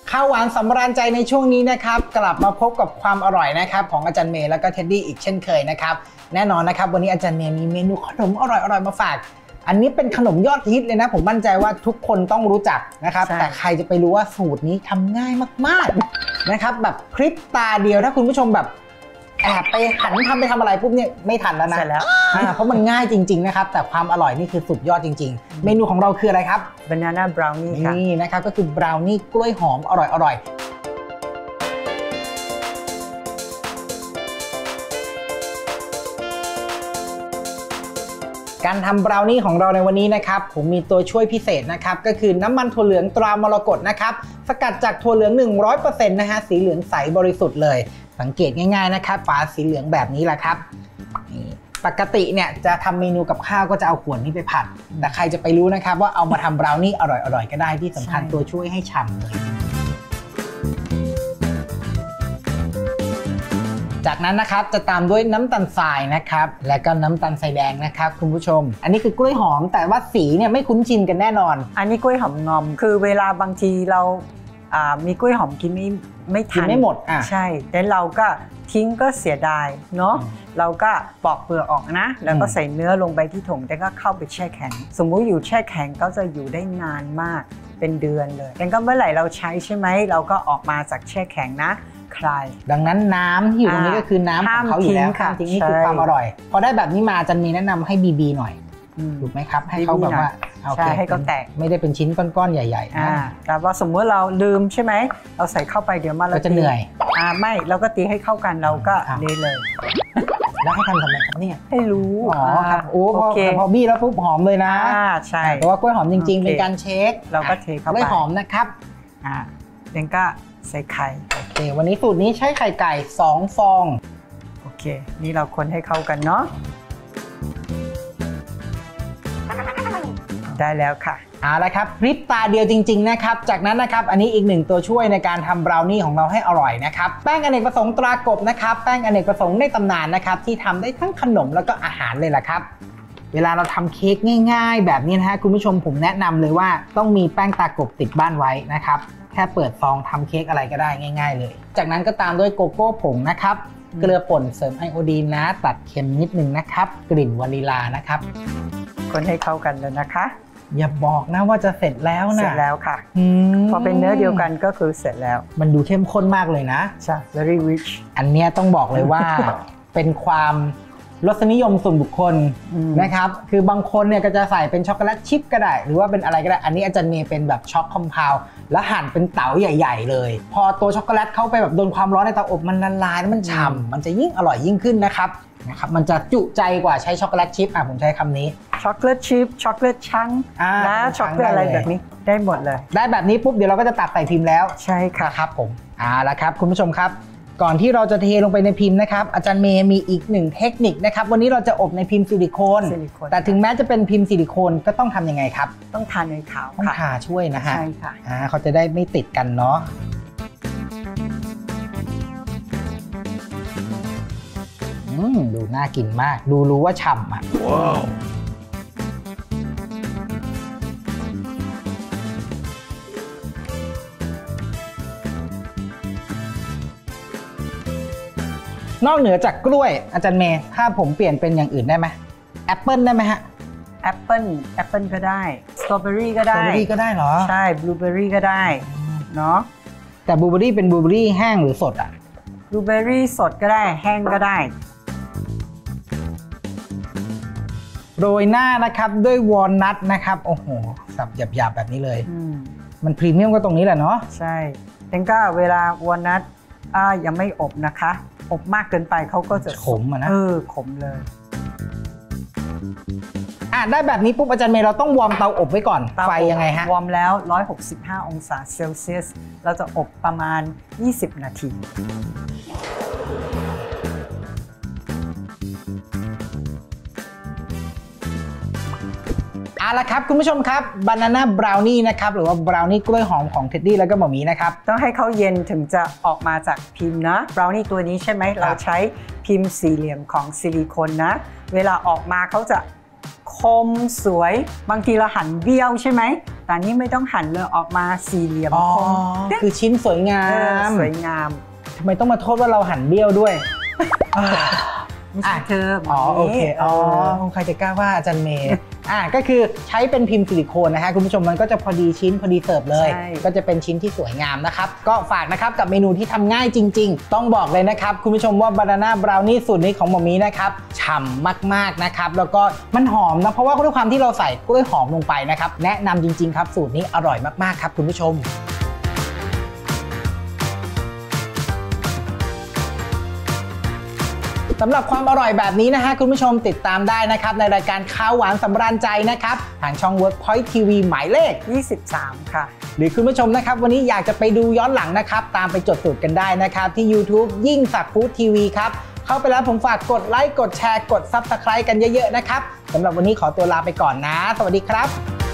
ข้าวหวานสำราญใจในช่วงนี้นะครับกลับมาพบกับความอร่อยนะครับของอาจารย์เมย์แล้วก็เท็ดดี้อีกเช่นเคยนะครับแน่นอนนะครับวันนี้อาจารย์เมย์มีเมนูขนมอร่อยมาฝากอันนี้เป็นขนมยอดฮิตเลยนะผมมั่นใจว่าทุกคนต้องรู้จักนะครับแต่ใครจะไปรู้ว่าสูตรนี้ทำง่ายมากๆนะครับแบบพริบตาเดียวถ้าคุณผู้ชมแบบแอบไปหันไปทำอะไรปุ๊บเนี่ยไม่ทันแล้วนะเพราะมันง่ายจริงๆนะครับแต่ความอร่อยนี่คือสุดยอดจริงๆเมนูของเราคืออะไรครับ Banana Brownie ค่ะนี่นะครับก็คือบราวนี่กล้วยหอมอร่อยการทำบราวนี่ของเราในวันนี้นะครับผมมีตัวช่วยพิเศษนะครับก็คือน้ำมันถั่วเหลืองตรามรกตนะครับสกัดจากถั่วเหลือง 100% นะฮะสีเหลืองใสบริสุทธิ์เลยสังเกตง่ายๆนะครับฝาสีเหลืองแบบนี้แหละครับปกติเนี่ยจะทำเมนูกับข้าวก็จะเอาขวดนี้ไปผัดแต่ใครจะไปรู้นะครับว่าเอามาทำบราวนี่อร่อยก็ได้ที่สำคัญตัวช่วยให้ฉ่ำเลยจากนั้นนะครับจะตามด้วยน้ำตาลทรายนะครับและก็น้ำตาลทรายแดงนะครับคุณผู้ชมอันนี้คือกล้วยหอมแต่ว่าสีเนี่ยไม่คุ้นชินกันแน่นอนอันนี้กล้วยหอมงอมคือเวลาบางทีเรามีกล้วยหอมกินไม่ทันไม่หมดใช่แต่เราก็ทิ้งก็เสียดายเนาะเราก็ปอกเปลือกออกนะแล้วก็ใส่เนื้อลงไปที่ถุงแล้วก็เข้าไปแช่แข็งสมมุติอยู่แช่แข็งก็จะอยู่ได้นานมากเป็นเดือนเลยงั้นก็เมื่อไหร่เราใช้ใช่ไหมเราก็ออกมาจากแช่แข็งนะคลายดังนั้นน้ำที่อยู่ตรงนี้ก็คือน้ำของเขาอยู่แล้วค่ะจริงนี่คือความอร่อยพอได้แบบนี้มาจันมีแนะนำให้บีหน่อยถูกไหมครับให้เขาแบบว่าใช่ให้เขาแตกไม่ได้เป็นชิ้นก้อนๆใหญ่ๆแต่ว่าสมมติเราลืมใช่ไหมเราใส่เข้าไปเดี๋ยวมาเราจะเหนื่อยไม่เราก็ตีให้เข้ากันเราก็เลยแล้วให้ทำไมครับเนี่ยให้รู้ครับโอ้พอบี้แล้วปุ๊บหอมเลยนะใช่เพราะว่ากล้วยหอมจริงๆเป็นการเช็คเราก็เทเข้าไปกล้วยหอมนะครับเดี๋ยวก็ใส่ไข่โอเควันนี้สูตรนี้ใช้ไข่ไก่2 ฟองโอเคนี่เราคนให้เข้ากันเนาะได้แล้วค่ะเอาละครับพริบตาเดียวจริงๆนะครับจากนั้นนะครับอันนี้อีกหนึ่งตัวช่วยในการทำบราวนี่ของเราให้อร่อยนะครับแป้งอเนกประสงค์ตรากบนะครับแป้งอเนกประสงค์ในตำนานนะครับที่ทำได้ทั้งขนมแล้วก็อาหารเลยล่ะครับเวลาเราทำเค้กง่ายๆแบบนี้นะฮะคุณผู้ชมผมแนะนำเลยว่าต้องมีแป้งตากบติดบ้านไว้นะครับแค่เปิดซองทำเค้กอะไรก็ได้ง่ายๆเลยจากนั้นก็ตามด้วยโกโก้ผงนะครับเกลือป่นเสริมไอโอดีนนะตัดเค็มนิดนึงนะครับกลิ่นวานิลานะครับคนให้เข้ากันเลยนะคะอย่าบอกนะว่าจะเสร็จแล้วนะเสร็จแล้วค่ะพอเป็นเนื้อเดียวกันก็คือเสร็จแล้วมันดูเข้มข้นมากเลยนะใช่ very rich อันนี้ต้องบอกเลยว่า เป็นความรสนิยมส่วนบุคคลนะครับคือบางคนเนี่ยก็จะใส่เป็นช็อกโกแลตชิพก็ได้หรือว่าเป็นอะไรก็ได้อันนี้อาจารย์เมย์เป็นแบบช็อกคอมเพลด์แล้วหั่นเป็นเต๋าใหญ่ๆเลยพอตัวช็อกโกแลตเข้าไปแบบโดนความร้อนในเตาอบมันละลายแล้วมันฉ่ำมันจะยิ่งอร่อยยิ่งขึ้นนะครับมันจะจุใจกว่าใช้ช็อกโกแลตชิพผมใช้คำนี้ช็อกโกแลตชิพช็อกโกแลตชังนะช็อกโกแลตอะไรแบบนี้ได้หมดเลยได้แบบนี้ปุ๊บเดี๋ยวเราก็จะตักใส่พิมพ์แล้วใช่ค่ะครับผมละครับคุณผู้ชมครับก่อนที่เราจะเทลงไปในพิมพ์นะครับอาจารย์เมย์มีอีกหนึ่งเทคนิคนะครับวันนี้เราจะอบในพิมพ์ซิลิโคนแต่ถึงแม้จะเป็นพิมพ์ซิลิโคนก็ต้องทำยังไงครับต้องทาเนยขาวต้องทาช่วยนะฮะใช่ค่ะเขาจะได้ไม่ติดกันเนาะดูน่ากินมากดูรู้ว่าฉ่ำว้าวนอกเหนือจากกล้วยอาจารย์เมย์ถ้าผมเปลี่ยนเป็นอย่างอื่นได้ไหมแอปเปิลได้ไหมฮะแอปเปิลก็ได้สตรอเบอรี่ก็ได้สตรอเบอรี่ก็ได้เหรอใช่บลูเบอรี่ก็ได้เนาะแต่บลูเบอรี่เป็นบลูเบอรี่แห้งหรือสดบลูเบอรี่สดก็ได้แห้งก็ได้โรยหน้านะครับด้วยวอลนัทนะครับโอ้โหสับหยาบๆแบบนี้เลยมันพรีเมียมก็ตรงนี้แหละเนาะใช่แต่ก็เวลาวอลนัทยังไม่อบนะคะอบมากเกินไปเขาก็จะขมนะขมเลยได้แบบนี้ปุ๊บอาจารย์เมย์เราต้องวอร์มเตาอบไว้ก่อนไฟยังไงฮะวอร์มแล้ว165องศาเซลเซียสเราจะอบประมาณ20นาทีละครับคุณผู้ชมครับบานาน่าบราวนี่นะครับหรือว่าบราวนี่กล้วยหอมของเท็ดดี้แล้วก็หม่อมีนะครับต้องให้เขาเย็นถึงจะออกมาจากพิมพ์นะบราวนี่ตัวนี้ใช่ไหมเราใช้พิมพ์สี่เหลี่ยมของซิลิโคนนะเวลาออกมาเขาจะคมสวยบางทีเราหั่นเบี้ยวใช่ไหมแต่นี่ไม่ต้องหั่นเลยออกมาสี่เหลี่ยมคมคือชิ้นสวยงามสวยงามทำไมต้องมาโทษว่าเราหั่นเบี้ยวด้วยไม่ใช่เธอโอเคใครจะกล้าว่าอาจารย์เมย์ก็คือใช้เป็นพิมพ์ซิลิโคนนะฮะคุณผู้ชมมันก็จะพอดีชิ้นพอดีเสิร์ฟเลยก็จะเป็นชิ้นที่สวยงามนะครับก็ฝากนะครับกับเมนูที่ทำง่ายจริงๆต้องบอกเลยนะครับคุณผู้ชมว่าบานาน่าบราวนี่สูตรนี้ของหมอมีนะครับฉ่ำมากๆนะครับแล้วก็มันหอมนะเพราะว่าด้วยความที่เราใส่กล้วยหอมลงไปนะครับแนะนำจริงๆครับสูตรนี้อร่อยมากๆครับคุณผู้ชมสำหรับความอร่อยแบบนี้นะฮะคุณผู้ชมติดตามได้นะครับในรายการข้าวหวานสำราญใจนะครับทางช่อง Workpoint TV หมายเลข 23ค่ะหรือคุณผู้ชมนะครับวันนี้อยากจะไปดูย้อนหลังนะครับตามไปจดสูตรกันได้นะครับที่ YouTube ยิ่งศักดิ์ฟู้ดทีวีครับเข้าไปแล้วผมฝากกดไลค์กดแชร์กด Subscribe กันเยอะๆนะครับสำหรับวันนี้ขอตัวลาไปก่อนนะสวัสดีครับ